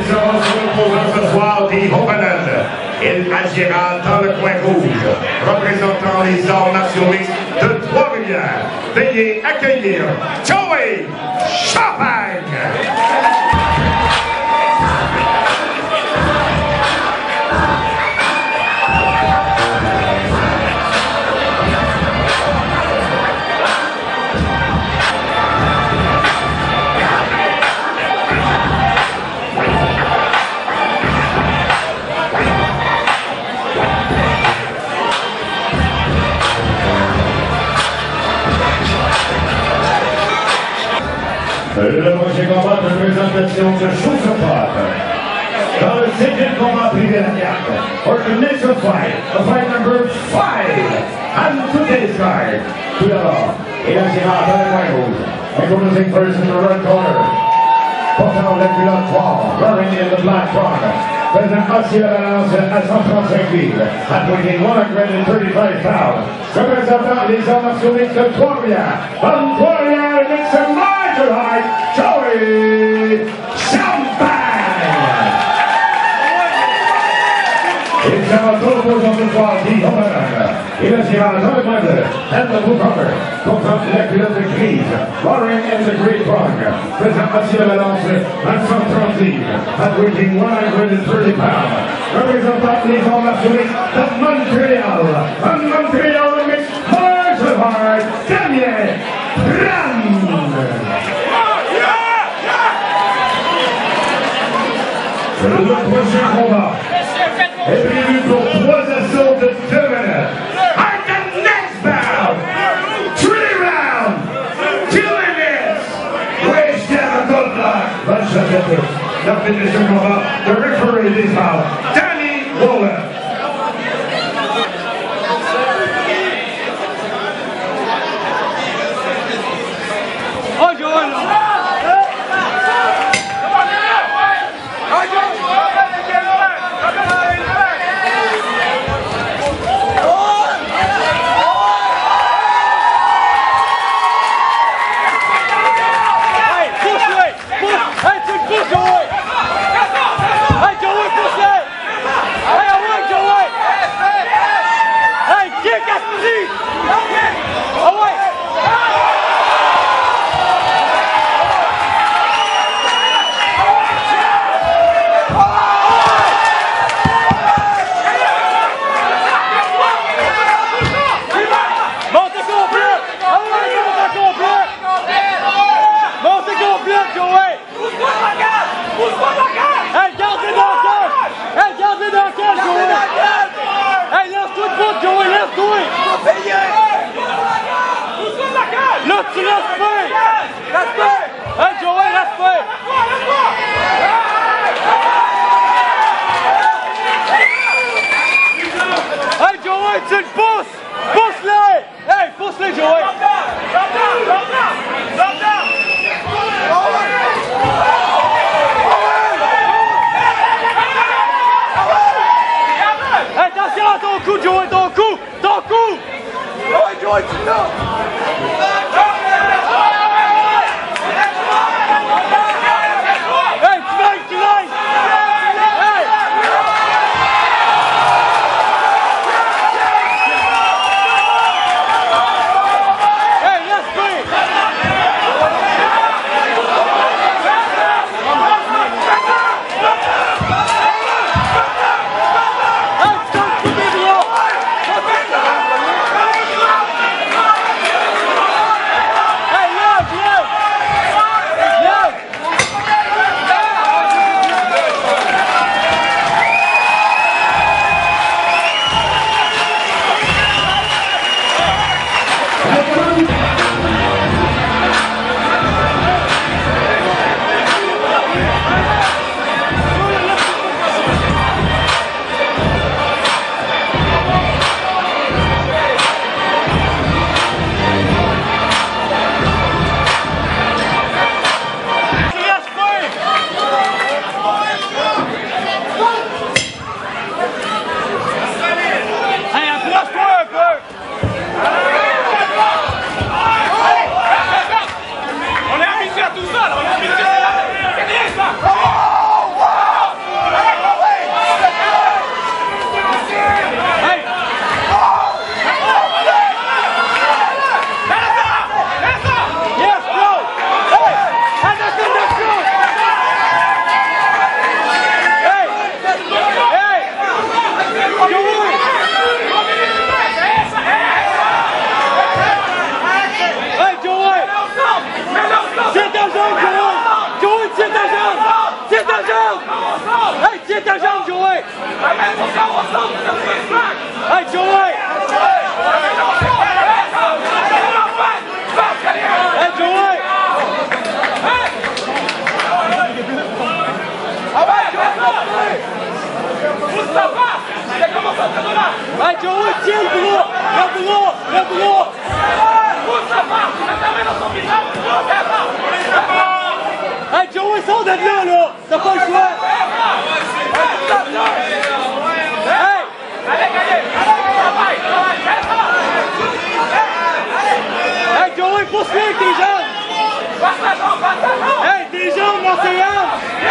sera son opposant ce soir des Hopanen. Il agira dans le coin rouge, représentant les arts martiaux mixtes de Trois-Rivières. Veuillez accueillir Joey Champagne! Le prochain combat de présentation de Chaussepot. Dans le 5e combat privé de la carte, for the next fight, the fight number 5, and today's card. Tout d'abord, il agira dans le coin rouge. Introducing first in the red corner. Portant la culotte noire, running in the black corner. Faisant assis la balance à 135 livres, approaching 135 pounds. Représentant les arts martiaux mixtes de Trois-Rivières. From Trois-Rivières, mixed and martial high, Joey Champagne! Il sera tout opposant ce soir, dit Hopanen. Il agira dans le coin bleu, and the blue corner, contre la culotte grise, roaring in the green prong, faisant assis la balance à 130 livres, approaching 130 pounds. Représentant les arts martiaux mixtes de Montréal, from Montréal mixed martial art, Damien Tram! Le prochain combat est prévu pour 3 assauts de 2 minutes. And the next bout, 3 rounds, 2 minutes. Wish them good luck. Bonne chance à tous. La fin de ce combat, the referee this bout, Danny Waller. Hey, Joey! Hey, Joey, push that! Hey, I want Hey, Joey! Hey, Joey! Hey, Joey, tiens le bras! Le bras! Hey, Joey, sors de là! T'as pas le choix! Hey! Hey, Joey, pousse-le avec tes jambes! Hey, tes jambes, mon Océan!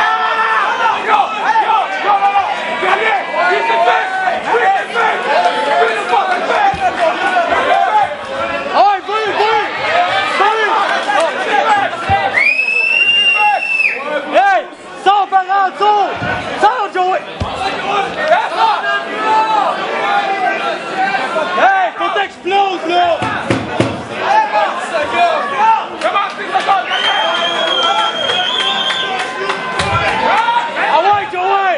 Hey, sors par en dessous! Sors, Joey! Hey, faut t'explose, là! Ah ouais, Joey!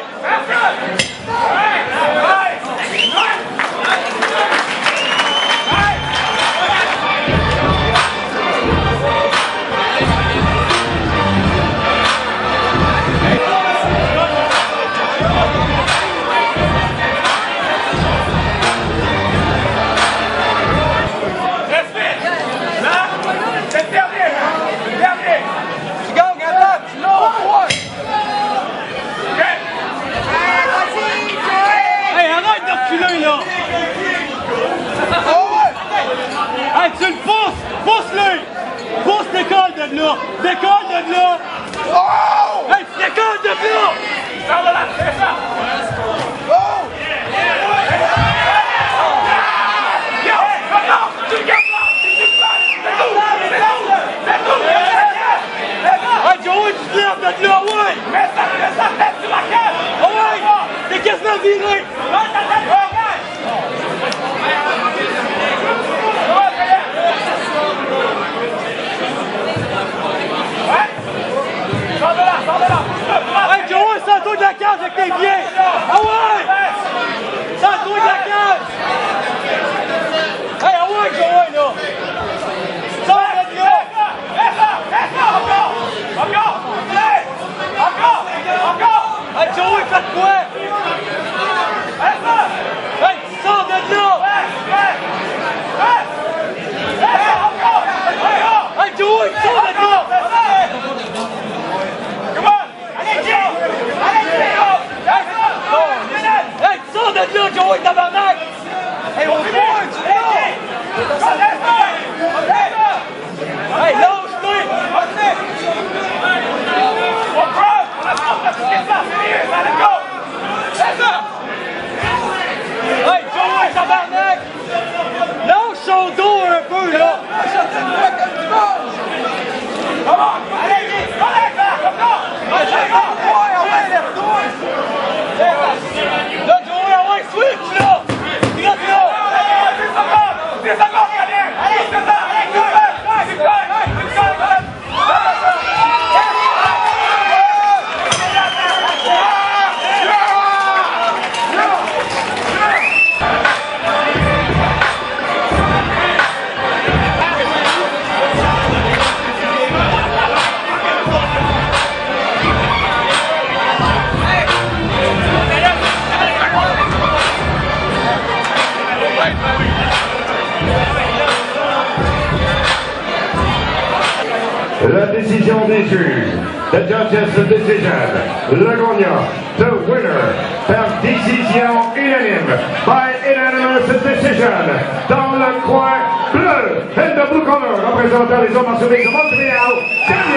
Hey, tu le pousses! Pousse-le! Pousse, décolle de là! Décolle de là! Oh! Hey, tu décolles de là! Sors de là! Oh! Hey, Joey, tu te lèves de là, ouais! Mets ta tête sur la cage! Oh, ouais! T'es quasiment viré! Mets ta tête sur la cage! Hey, Joey, sors-toi de la cage avec tes pieds! Ah ouais! Sors-toi de la cage! Hey, ah ouais, Joey, là! Sors de là! Encore! Hey, Joey, fais quoi? Hey, sors de là! Hey, Joey, sors de là! Hey, sors de là, Joey, tabarnak! Hey, on voit, tu vois! Hey, lâche-toi! Hey, Joey, tabarnak! Lâche son dos un peu, là! Là, Joey, ah ouais, switch, là! Reste là! La décision des juges. The judges' decision. Le gagnant, the winner, par décision unanime, by unanimous decision, dans le coin bleu, and the blue color, représentant les hommes en de Montréal,